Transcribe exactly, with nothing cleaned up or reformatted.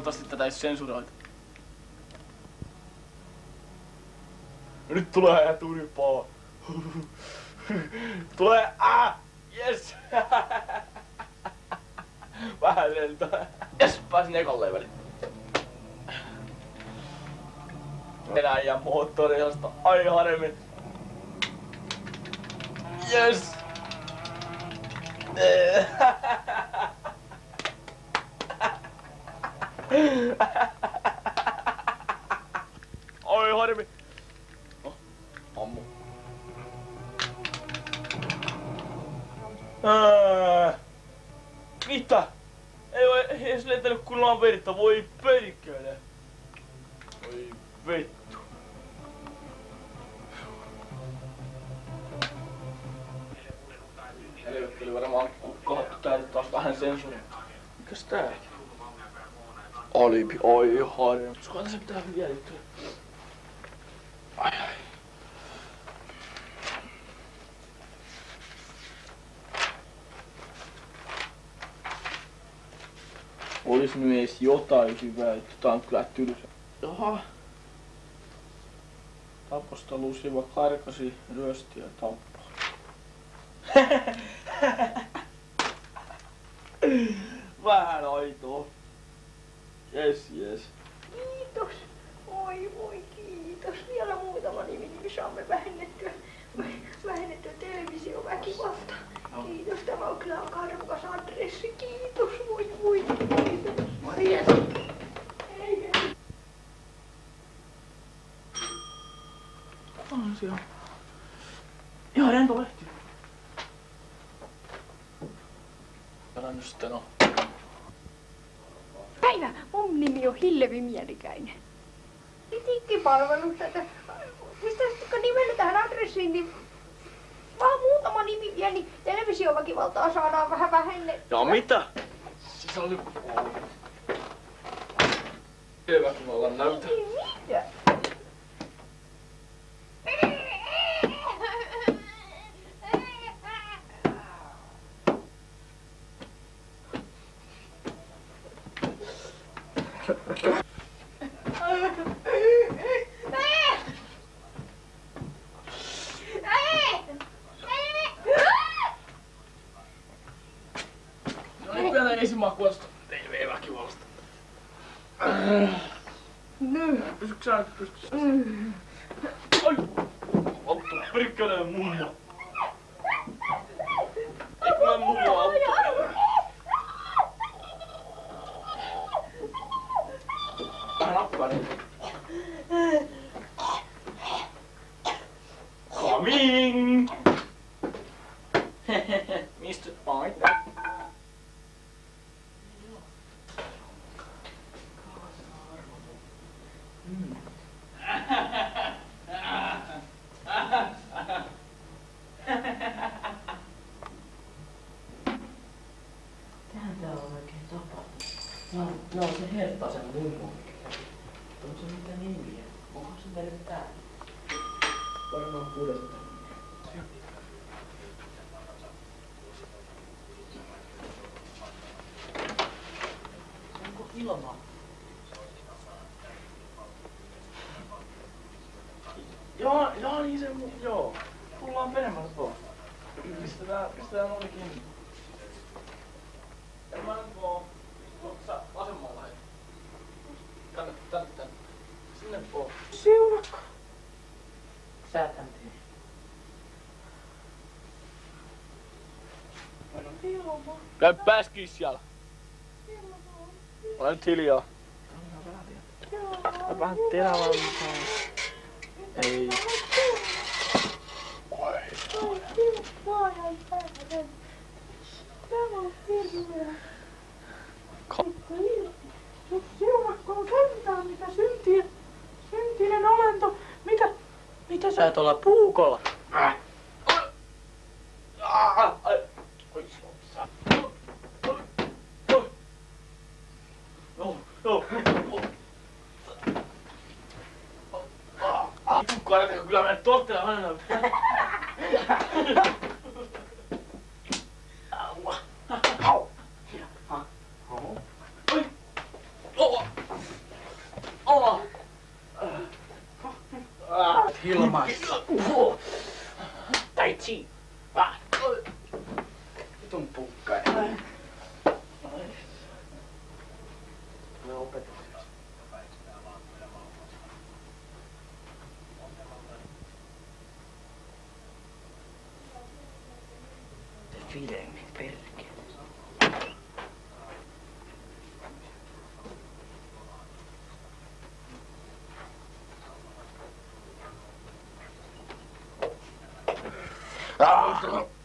Toivottavasti tätä ei sensuroita. Nyt tulee turpaa. Tulee ah! Yes! Vähän lentää. Yes! Pääsin ekan levelin. Venäjän moottoriosasta. Ai harmi. Yes! Ai harmi. Oh, ammu. Ää, mitä? Ei oo edes lentänyt kunnolla verta, voi perkele. Voi vittu. Helvetti oli varmaan kohdattu täältä taas vähän sensuria. Mikäs tää? Alibi, oi harmi. Koska tässä pitää viedittyä. Ai ai. Olis nyt ees jotain hyvää, että tää on kyllä tylsä. Jaha. Taposta Lusiva karkasi, ryösti ja tappaa. Vähän aitoa. Jes, jes. Kiitos. Oi voi kiitos. Vielä muutama nimi, niin saamme vähennettyä, vähennettyä televisioväkivalta. No. Kiitos. Tämä on kyllä arvokas adressi. Kiitos. Voi voi kiitos. Maria. Hei hei. On siellä. Ihan rento lehti. Älä nyt sitten oo. Päivä, mun nimi on Hillevi Mielikäinen. Digippalvelusta, että pistäisitkö nimellä tähän adressiin, niin vaan muutama nimi vielä, niin televisioväkivaltaa saadaan vähän vähennettyä. Ja mitä? Siis oli... Väkivallan näytä. Mitä? Esimakuosta T V-väkivallasta. Pystytkö sä nyt? Pystytkö sä? Ai! Ottu perkeleen mummo. Ei kyllä mummo auttaa. Vähän nappaa niin. Coming! mister White. No, no se Herttasen mummo. Onko se mitään nimiä? Onko se meille täällä? Varmaan pudottaa. Onko ilmaa? Joo, joo niin se mu... joo. Tullaan menemään pois. Pistetään, pistetään oli kiinni. En mä nyt oo... Sä vasemmalla hei. Tänne, tänne, tänne. Sinne pois. Siunakko. Sä tän tee. Käy pääskiis siellä. Ole nyt hiljaa. Mä vähän terävaltaa. Ei. Oi. Tämä on hirveä. Jos siunakko on sentään mitä syntiä, syntinen olento. Mitä, mitä sä et olla puukolla? Äh. Kyllä mennä tontteella aina. Aua. Au. Oi. Oh. filmit, perkele. Ah!